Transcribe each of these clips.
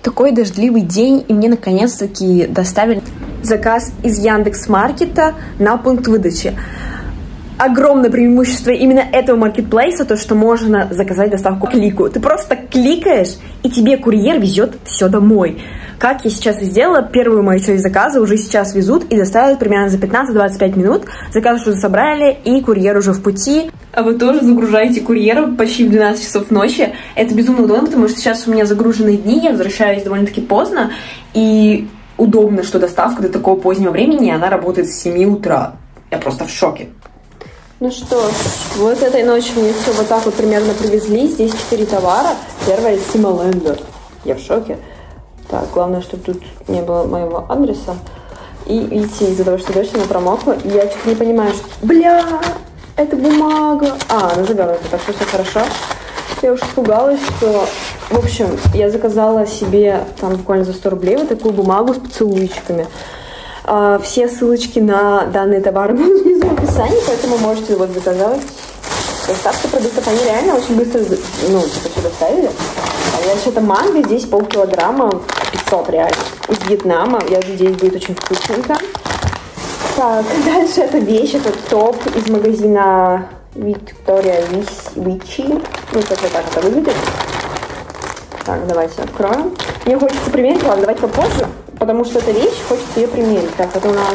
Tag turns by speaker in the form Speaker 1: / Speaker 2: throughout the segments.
Speaker 1: Такой дождливый день, и мне наконец-таки доставили заказ из Яндекс.Маркета на пункт выдачи. Огромное преимущество именно этого маркетплейса, то, что можно заказать доставку по клику. Ты просто кликаешь, и тебе курьер везет все домой. Как я сейчас и сделала, первую мою часть заказа уже сейчас везут и доставят примерно за 15-25 минут. Заказ уже собрали, и курьер уже в пути. А вы тоже загружаете курьеров почти в 12 часов ночи. Это безумно удобно, потому что сейчас у меня загруженные дни, я возвращаюсь довольно-таки поздно, и удобно, что доставка до такого позднего времени, она работает с 7 утра. Я просто в шоке. Ну что ж, вот этой ночью мне все вот так вот примерно привезли. Здесь 4 товара. Первое — Симолендер. Я в шоке. Так, главное, чтобы тут не было моего адреса. И видите, из-за того, что дождь, она промокла, и я что-то не понимаю, что... Бля, это бумага. Она завернута, так что все хорошо. Я уж испугалась, что... В общем, я заказала себе там буквально за 100 рублей вот такую бумагу с поцелуйчиками. Все ссылочки на данные товары будут внизу в описании, поэтому можете вот заказать. Доставка продуктов, они реально очень быстро, все доставили. Это манго, здесь полкилограмма, 500 реально. Из Вьетнама, я надеюсь, будет очень вкусненько. Так, дальше это вещь, это топ из магазина Victoria Vichy. Как-то так это выглядит. Так, давайте откроем. Мне хочется примерить, ладно, давайте попозже, потому что эта вещь, хочется ее примерить. Так, это у нас...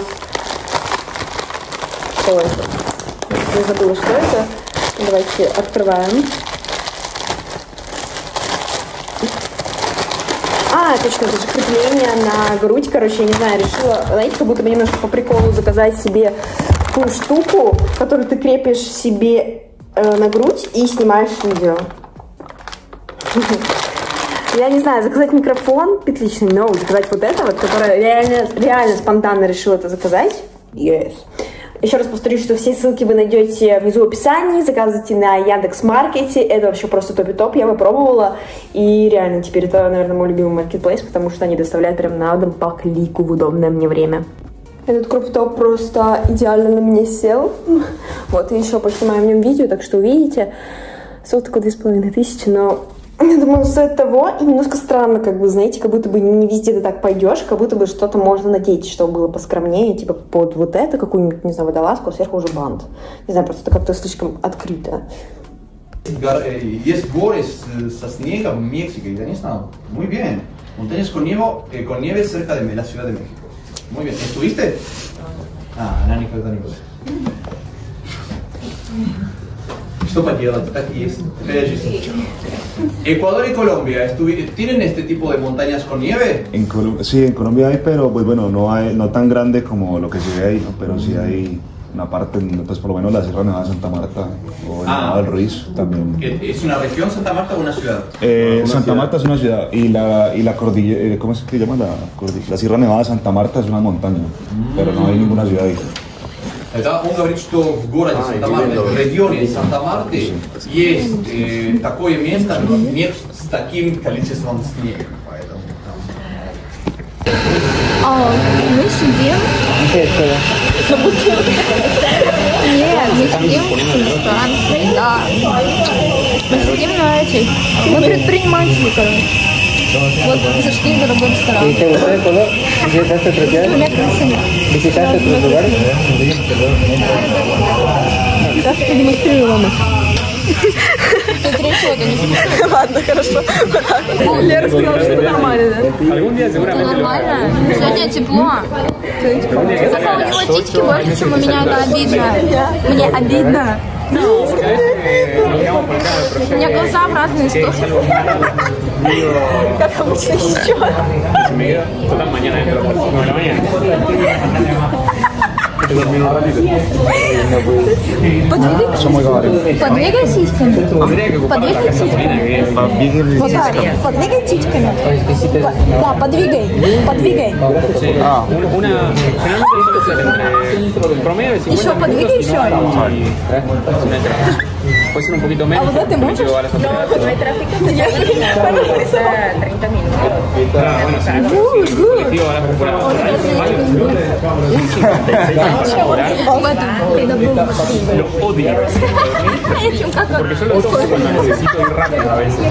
Speaker 1: Что это? Я забыла, что это. Давайте открываем. Точно, это же крепление на грудь. Короче, я не знаю, решила, знаете, как будто бы немножко по приколу заказать себе такую штуку, которую ты крепишь себе на грудь и снимаешь видео. Я не знаю, заказать микрофон петличный, но заказать вот это вот, которое реально спонтанно решила это заказать. Yes. Еще раз повторюсь, что все ссылки вы найдете внизу в описании. Заказывайте на Яндекс.Маркете. Это вообще просто топ-и-топ. Я попробовала. И реально теперь это, наверное, мой любимый маркетплейс, потому что они доставляют прям на дом по клику в удобное мне время. Этот кроп-топ просто идеально на мне сел. Вот, и еще поснимаю в нем видео, так что увидите. Стоит только 2500, но... Я думаю, стоит того, и немножко странно, как бы, знаете, как будто бы не везде ты так пойдешь, как будто бы что-то можно надеть, чтобы было поскромнее, типа под вот это, какую-нибудь, не знаю, водолазку, а сверху уже бант. Не знаю, просто это как-то слишком открыто.
Speaker 2: Есть горы со снегом в Мексике, я не знал. Muy bien. Montañas con nieve cerca de la Ciudad de México. Muy bien. ¿Estuviste? Она никогда не была. Что поделать, так и есть. Ecuador y Colombia, ¿tienen este tipo de montañas con nieve?
Speaker 3: Sí, en Colombia hay, pero pues bueno, no tan grandes como lo que se ve ahí, ¿no? Pero sí hay una parte, pues por lo menos la Sierra Nevada de Santa Marta o el Nevado del Ruiz también.
Speaker 2: ¿Es una región Santa Marta o una ciudad?
Speaker 3: Santa Marta es una ciudad y la cordillera, ¿cómo es que se llama la Sierra Nevada de Santa Marta es una montaña, pero no hay ninguna ciudad ahí.
Speaker 2: Да, он говорит, что в городе Санта-Марта, в регионе Санта-Марты есть такое место с таким количеством снега.
Speaker 4: Мы сидим на бутылке. Нет, мы сидим в Франции, да. Мы сидим на этих. Мы предприниматели, короче. Вот зашли в дорогой ресторан.
Speaker 5: ¿Y te gustó el color? ¿Visitaste otros lugares? ¿Visitaste otros lugares?
Speaker 1: Сейчас продемонстрирую вам их.
Speaker 4: Ладно, хорошо.
Speaker 1: Лера сказала, что это нормально, да?
Speaker 4: Это нормально. Сегодня тепло. Зато у него титьки больше, чем у меня, это обидно. Мне обидно. У меня глаза в разные стороны. Как обычно еще. Подвигай сиськами. Подвигай сиськами. Вот так. Подвигай сиськами. Да, подвигай. Подвигай. Еще подвигай еще.
Speaker 5: Puede ser un poquito menos.
Speaker 1: ¿A vos te mucho?
Speaker 4: No, no hay tráfico. 30 minutos.
Speaker 6: Lo odio. Porque yo lo toco cuando necesito ir rápido a veces.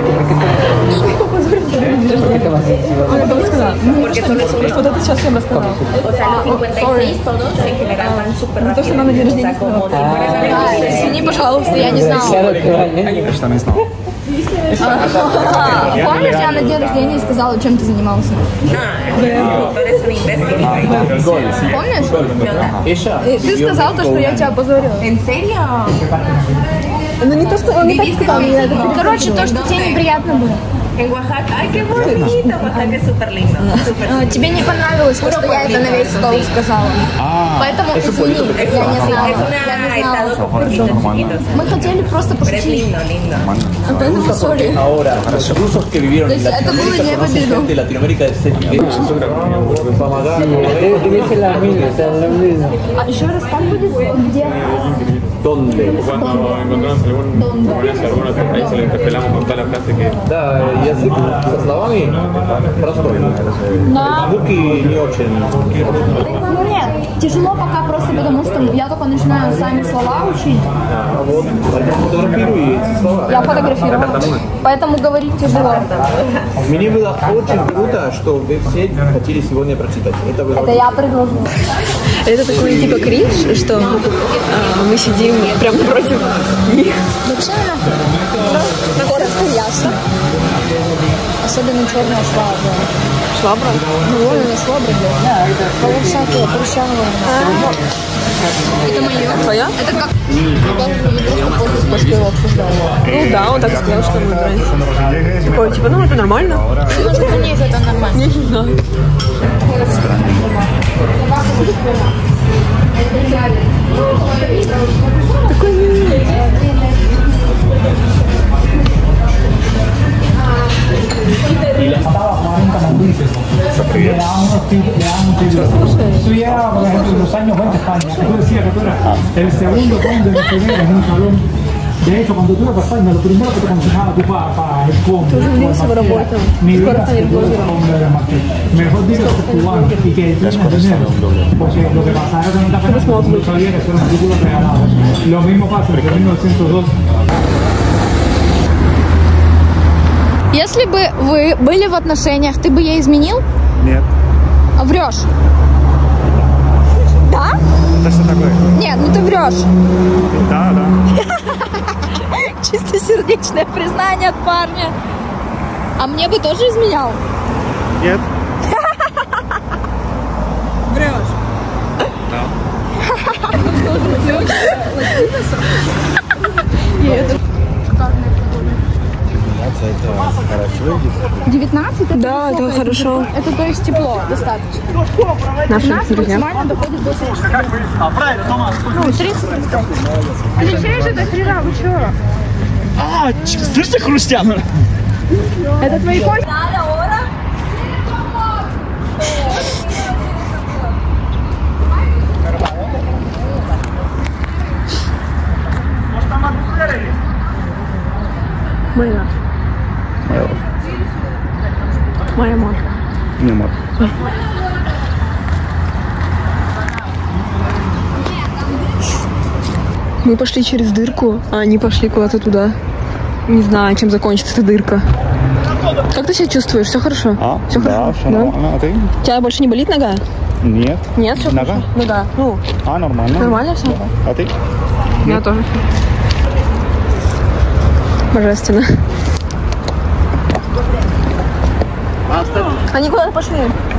Speaker 1: Porque solo вот это сейчас я рассказала.
Speaker 7: O sea, los 56 todos en general van súper rápido.
Speaker 1: Entonces, на день рождения
Speaker 7: como si fuera
Speaker 4: Извини, пожалуйста, я не знала.
Speaker 3: Я что не знал.
Speaker 4: Помнишь, я на день рождения сказала, чем ты занимался?
Speaker 7: tú eres un imbécil.
Speaker 4: Помнишь? Ты сказал то, что я тебя опозорила.
Speaker 7: ¿En serio?
Speaker 1: Ну не то, что он не так сказал, я это
Speaker 4: Короче, то, что тебе неприятно было.
Speaker 7: En Oaxaca. Ay, qué bonito. Oaxaca es súper lindo.
Speaker 4: Тебе не понравилось то, что я это на весь стол сказала. Поэтому извини, я не знала.
Speaker 7: Es un estado con pollitos chiquitos.
Speaker 4: Мы хотели просто
Speaker 7: Pero es
Speaker 4: пошутить.
Speaker 7: lindo, lindo.
Speaker 4: Поэтому сори.
Speaker 5: Ahora, los rusos que vivieron
Speaker 4: То
Speaker 5: en
Speaker 4: есть это было
Speaker 5: Latinoamérica
Speaker 4: не
Speaker 5: conocen
Speaker 4: обидно.
Speaker 5: gente de Latinoamérica de ese nivel.
Speaker 8: Dice la misma.
Speaker 4: А еще раз, как будет? Где?
Speaker 5: ¿Dónde?
Speaker 6: Cuando encontramos algún otro país, le interpelamos con toda la frase que...
Speaker 5: Да, язык со словами простой. Звуки не очень.
Speaker 4: Ну нет, тяжело пока просто потому, что я только начинаю сами слова учить.
Speaker 5: А вот, фотографирую эти слова.
Speaker 4: Я фотографировала. Поэтому говорить тяжело.
Speaker 5: Мне было очень круто, что вы все хотели сегодня прочитать. Это вы
Speaker 4: Это я предложила.
Speaker 1: Это такой типа кринж, что мы сидим прям напротив них.
Speaker 4: Вообще, коротко ясно. Особенно черная швабра.
Speaker 1: Швабра?
Speaker 4: Ну, вон швабра, да. Всякие прыщавые. Это мое.
Speaker 1: Твоя?
Speaker 4: Это как...
Speaker 1: Ну да, он так сказал, что мы нравится. Такой, типа, ну это нормально.
Speaker 4: Ну, что мне это нормально.
Speaker 1: Я не знаю. Такой милый.
Speaker 8: Tú llegabas, por ejemplo, en los años 20 a España, tú decías que tú eras el segundo conde de Figueres en un salón. De hecho, cuando tú ibas a España, lo primero que te aconsejaba tú para el conde, mi vida es el conde de Martín. Mejor dicho que cubano y que tienes dinero. Porque lo que pasa es que no te apenas no sabía que eso era un título regalado. Lo mismo pasa desde 1902.
Speaker 4: Если бы вы были в отношениях, ты бы ей изменил?
Speaker 3: Нет.
Speaker 4: А врешь? Да?
Speaker 3: Это что такое?
Speaker 4: Нет, ну ты врешь.
Speaker 3: Да, да.
Speaker 4: Чистосердечное признание от парня. А мне бы тоже изменял?
Speaker 3: Нет.
Speaker 4: Врешь.
Speaker 3: Это хорошо идет.
Speaker 4: 19? Это
Speaker 1: Да, это хорошо.
Speaker 4: Это то есть тепло достаточно.
Speaker 1: Наши
Speaker 4: 15
Speaker 1: друзья.
Speaker 4: максимально доходит до 34. Ну, 30. Встречаешь это хрена, вы чё?
Speaker 3: Слышите, хрустят?
Speaker 4: Это твои кости?
Speaker 1: Моя. Моя мама.
Speaker 3: Mi amor.
Speaker 1: Мы пошли через дырку, а они пошли куда-то туда. Не знаю, чем закончится эта дырка. Как ты себя чувствуешь? Все хорошо? Все
Speaker 3: да,
Speaker 1: хорошо?
Speaker 3: все нормально. А ты?
Speaker 1: У тебя больше не болит нога?
Speaker 3: Нет.
Speaker 1: Нет, все
Speaker 3: Нога?
Speaker 1: хорошо? Ну да. Ну,
Speaker 3: Нормально.
Speaker 1: нормально все?
Speaker 3: А ты?
Speaker 1: У меня тоже. Божественно. Они куда-то пошли.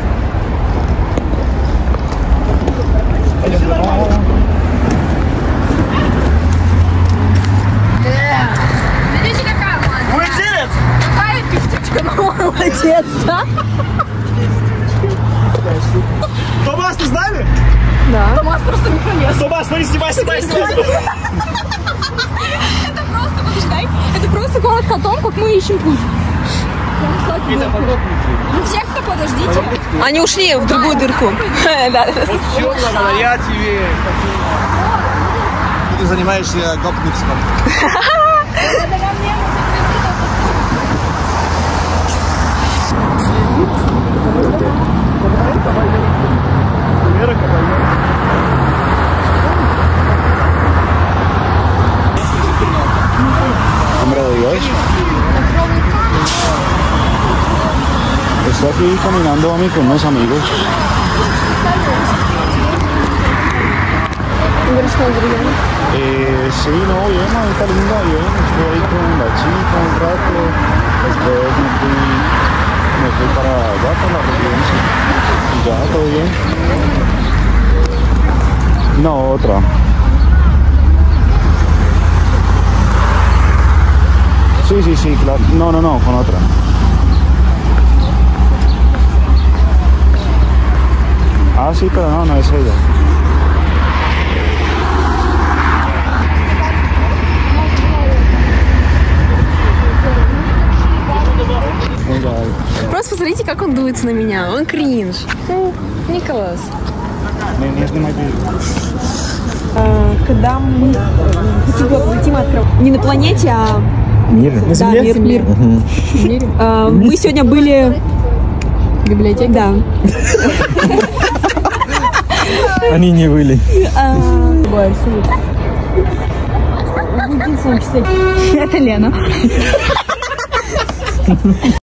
Speaker 4: Видите, какая молодец? Какая пиздючка, молодец, да?
Speaker 3: Томас, ты с нами?
Speaker 1: Да.
Speaker 4: Томас просто микронес.
Speaker 3: Томас, смотри, снимай.
Speaker 4: Это просто, подожди, это просто коротко о том, как мы ищем путь. Ну всех, кто подождите.
Speaker 1: Они ушли в другую дырку. Да.
Speaker 3: Все благодаря тебе. Ты занимаешься гопникством. Estoy aquí caminando, mami, con unos amigos. Sí, no, bien, mamita linda, bien. Estuve ahí con la chica un rato. Después me fui para allá, para la residencia. Y ya, todo bien. No, otra. Sí, claro. No, con otra. Ah, sí, pero no es ella.
Speaker 1: Просто посмотрите, как он дуется на меня. Он кринж. Николас. Когда мы летим не на планете, а
Speaker 6: Мир.
Speaker 1: на Земле? Да, мир. Мы сегодня были в библиотеке. Да.
Speaker 6: Они не были.
Speaker 1: Это Лена.